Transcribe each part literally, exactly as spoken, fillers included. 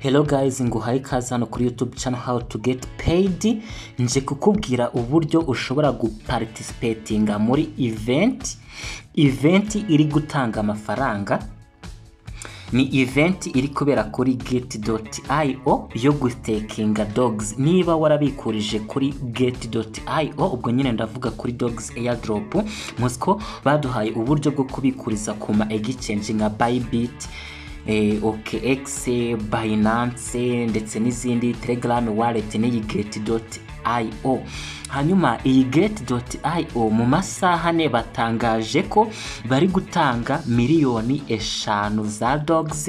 Hello guys, nguhaye ikaze hano kuri YouTube channel how to get paid. Nje kukubwira uburyo ushobora guparticipatinga muri event. Event iri gutanga amafaranga. Ni event iri kubera kuri get dot i o yo gustakinga dogs. Niba warabikurije kuri get dot i o ubwo nyine ndavuga kuri dogs airdrop, musko baduhaye uburyo bwo kubikuriza ku ma exchange nka Bybit, Eh, O K X, Binance ndetse n'izindi, Telegram wallet n'iyi get dot i o. Hanyuma iyi get dot i o mu masaha ne batangaje ko bari gutanga miliyoni eshanu za dogs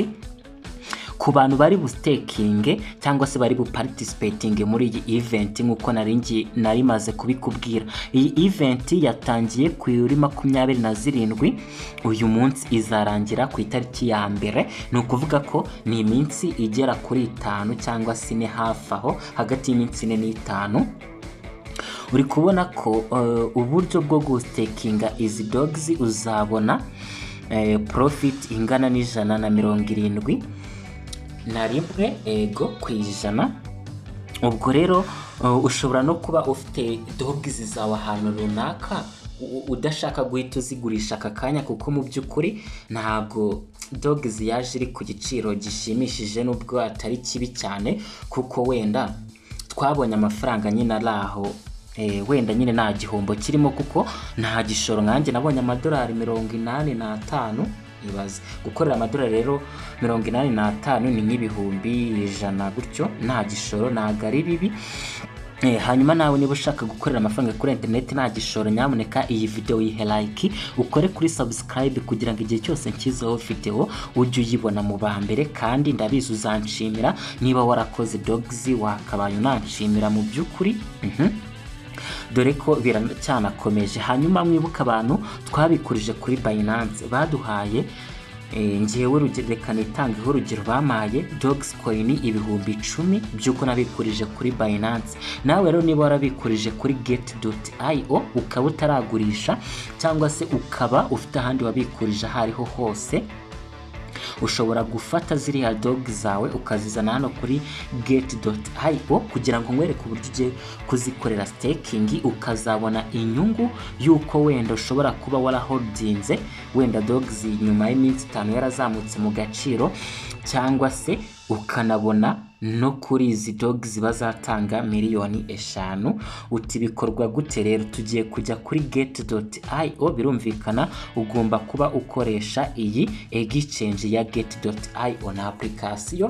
ku bantu bari bustakinge cyangwa se bari buparticipating muri iyi event nkuko naringi nari maze kubikubwira. Iyi event yatangiye kuri makumyabiri na zirindwi, uyu munsi izarangira ku itariki ya mbere. No kuvuga ko ni iminsi igera kuri itanu cyangwa se ne hafi aho, hagati y'iminsi ine n'itanu. Uri kubona ko uh, uburyo bwo gustakinga izi dogs uzabona uh, profit ingana n'ijana na mirongo irindwi na rimwe ego kwijana. Ubwo rero uh, ushobora no kuba ufite dogs zawe ahantu runaka udashaka guhita uzigurisha aka kanya, kuko mu by'ukuri ntabwo dogs yaje iri ku giciro gishimishije nubwo atari kibi cyane, kuko wenda twabonye amafaranga nyine araho. Eh, wenda nyine nta gihombo kirimo kuko nta gishoro. Nkanjye nabonye amadolari mirongo inani n'atanu. Ibaze gukorera amadolari rero mirongo inani n'atanu ni nk'ibihumbi ijana gutyo, nta gishoro, ntago ari bibi. Eh, hanyuma nawe niba ushaka gukorera amafaranga kuri internet nta gishoro, nyamuneka iyi video yihe like, ukore kuri subscribe kugira ngo igihe cyose nkizeho video ujye uyibona mu bambere. Kandi ndabizi uzanshimira niba warakoze dogs, wakabaye unanshimira mu by'ukuri. Mhm. Dore ko biranakomeje. Hanyuma mwibuka abantu twabikurije kuri Binance baduhaye eh, ngiyewe urugero, reka nitange urugero, bamaye dogs coin ibihumbi icumi byuko nabikurije kuri Binance. Nawe rero niba warabikurije kuri get dot i o ukaba utaragurisha cyangwa se ukaba ufite ahandi wabikurije hariho hose, ushobora gufata ziriya dog zawe ukazizana hano kuri get dot i o kugira ngo nkwereke uburyo ugiye kuzikorera staking, ukazabona inyungu yuko wenda ushobora kuba waraholdinze wenda dogs nyuma y'iminsi itanu yarazamutse mu gaciro, cyangwa se ukanabona no kuri izi dogs bazatanga miliyoni eshanu. Uti bikorwa gute rero? Tugiye kujya kuri get dot i o. Birumvikana ugomba kuba ukoresha iyi exchange ya get dot i o na application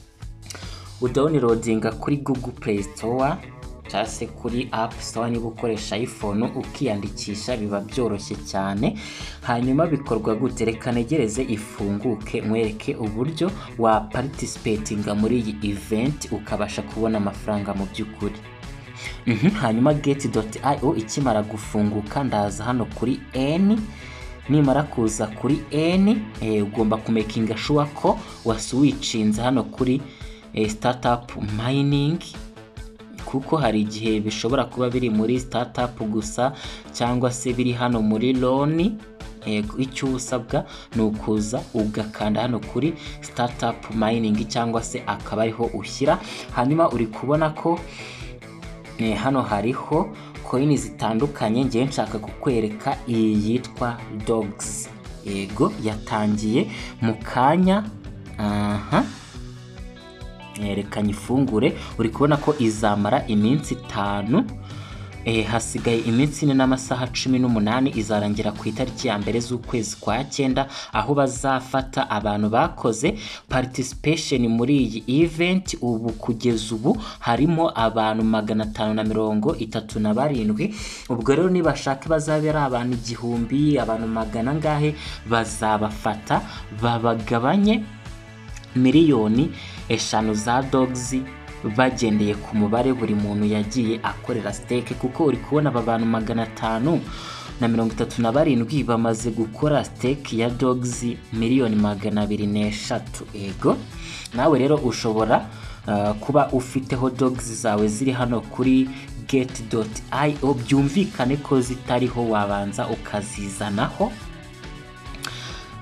udownloadinga kuri Google Play Store cyangwa se kuri App Store niba ukoresha iPhone, ukiyandikisha biba byoroshye cyane. Hanyuma bikorwa gute? Reka negereze ifunguke mwereke uburyo wa participatinga muri iyi event ukabasha kubona amafaranga mu by'ukuri. Mhm. Hanyuma get dot i o ikimara gufunguka ndaza hano kuri N. Nimara kuza kuri N eh, ugomba kumakinga sure ko waswitchinze hano kuri eh, startup mining, kuko hari igihe bishobora kuba biri muri startup gusa cyangwa se biri hano muri loan. Ego icyo usabwa ni ukuza ugakanda hano kuri startup mining cyangwa se akaba ariho ushyira. Hanyuma uri kubona ko eh, hano hariho coin zitandukanye. Ngiye nshaka kukwereka iyi yitwa dogs. Ego yatangiye mu kanya. Aha. Reka nyifungure. Uri kubona ko izamara iminsi itanu. Eh, hasigaye iminsi ine n'amasaha cumi n'umunani, izarangira ku itariki ya mbere z'ukwezi kwa cyenda, aho bazafata abantu bakoze participation muri iyi event. Ubu kugeza ubu harimo abantu magana atanu na mirongo itatu na barindwi. Ubwo rero nibashaka bazabera abantu igihumbi, abantu magana ngahe, bazabafata babagabanye miliyoni eshanu za dogs bagendeye ku mubare buri muntu yagiye akorera stake. Kuko uri kubona aba bantu magana atanu na mirongo itatu na barindwi bamaze gukora stake ya dogs miliyoni magana abiri n'eshatu. Ego nawe rero ushobora uh, kuba ufiteho dogs zawe ziri hano kuri get dot i o. Byumvikane ko zitariho wabanza ukazizanaho.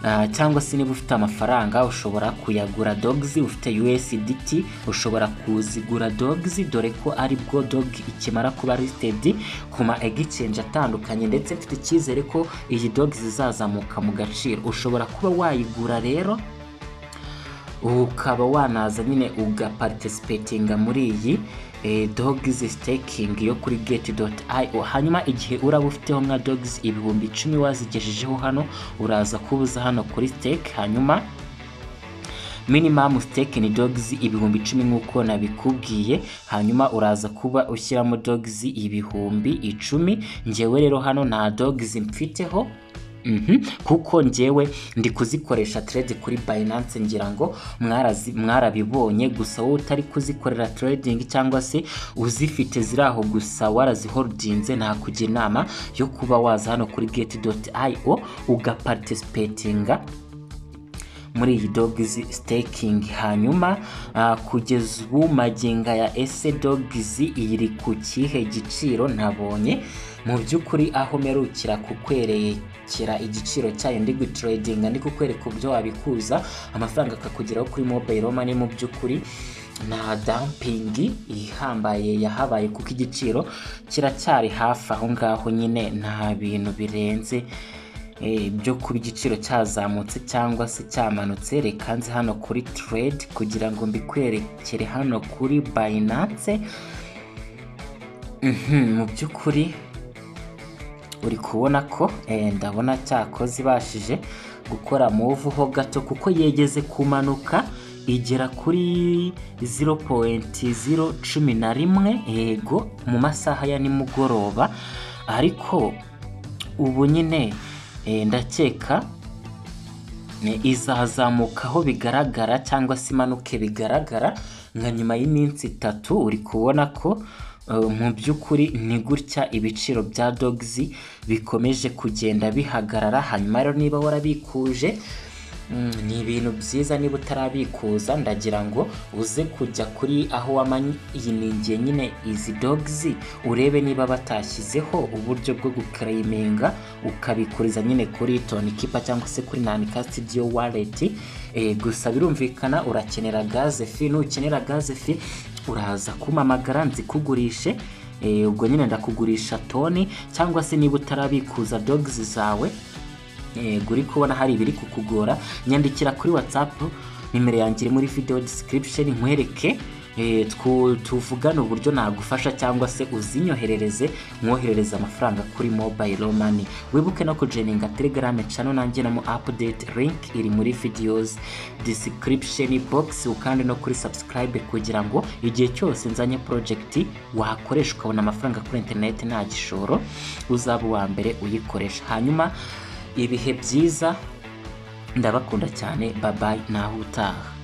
Uh, cyangwa se niba ufite amafaranga ushobora kuyagura dogs, ufite U S D T ushobora kuzigura dogs, dore ko ari bwo dog ikimara kuba listed ku ma exchange atandukanye, ndetse mfite icyizere ko iyi dogs zizazamuka mu gaciro. Ushobora kuba wayigura rero ukaba wanaza nyine ugaparticipatinga muri iyi eh, dogs staking yo kuri get dot i o. hanyuma igihe uraba ufiteho nka dogs ibihumbi icumi wazigejejeho hano, uraza kubuza hano kuri stake, hanyuma minimum stake ni dogs ibihumbi icumi nk'uko nabikubwiye, hanyuma uraza kuba ushyiramo dogs ibihumbi icumi. Njyewe rero hano nta dogs mfiteho, Mhm mm kuko njyewe ndi kuzikoresha trade kuri Binance, ngira ngo mwarazi mwarabibonye. Gusa wowe utari kuzikorera trading cyangwa se uzifite ziraho gusa waraziholdinze, nta kugira inama yo kuba waza hano kuri get dot i o ugaparticipatinga muri iyi dogs staking. Hanyuma uh, kugeza ubu maginga ya ese dogs iri ku kihe giciro ntabonye mu byukuri, aho merukira kukwereye kira igiciro cyayo ndi gutrading, ndi kukwereka ubyo wabikuza amafaranga akakugeraho kuri mobile money. Mu byukuri na dumping ihambaye yahabaye kuko igiciro kiracyari hafi aho ngaho, nyine nta bintu birenze eh byo kuba igiciro cyazamutse cyangwa se cyamanutse. Reka nze hano kuri trade kugira ngo mbikwerekere hano kuri Binance. Mhm mu byukuri uri kubona ko eh, ndabona cyakoze ibashije gukora move ho gato, kuko yegeze kumanuka igera kuri zero point zero cumi na rimwe yego mu masaha ya nimugoroba, ariko ubu nyine eh, ndakeka izazamukaho bigaragara cyangwa se imanuke bigaragara nka nyuma y'iminsi itatu. Uri kubona ko Uh, mu byukuri ni gutya ibiciro bya dogs bikomeje kugenda bihagarara. Hanyuma rero niba warabikuje mm, ni ibintu byiza, niba utarabikuza ndagira ngo uze kujya kuri aho wamanyiningiye nyine izi dogs urebe niba batashyizeho uburyo bwo guclaiminga ukabikuriza nyine kuri Tonikipa cyangwa se kuri Nancastidio wallet. Eh, gusa birumvikana urakenera gaze fi, nukenera gaze fi uraza kumamagara nzikugurishe. Eh, ubwo nyine ndakugurisha toni, cyangwa se niba utarabikuza dogs zawe eh, guri kubona hari ibiri kukugora, nyandikira kuri WhatsApp, nimero yanjye iri muri video description, nkwereke eh, tuvugana uburyo nagufasha cyangwa se uzinyoherereze mwoherereza amafaranga kuri mobile money. Wibuke no kujoininga Telegram channel nanjye na mu update, link iri muri videos description box, ukandi no kuri subscribe kugira ngo igihe cyose nzanye project wakoresha ukabona amafaranga kuri internet nta gishoro, uzaba wa mbere uyikoresha. Hanyuma ibihe byiza, ndabakunda cyane, bye bye, naho utaha.